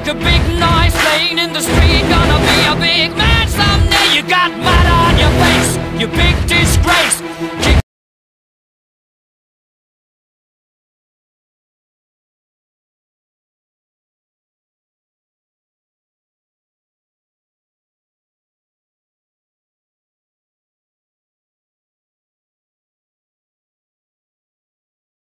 make a big noise playing in the street. Gonna be a big man someday. You got mud on your face, you big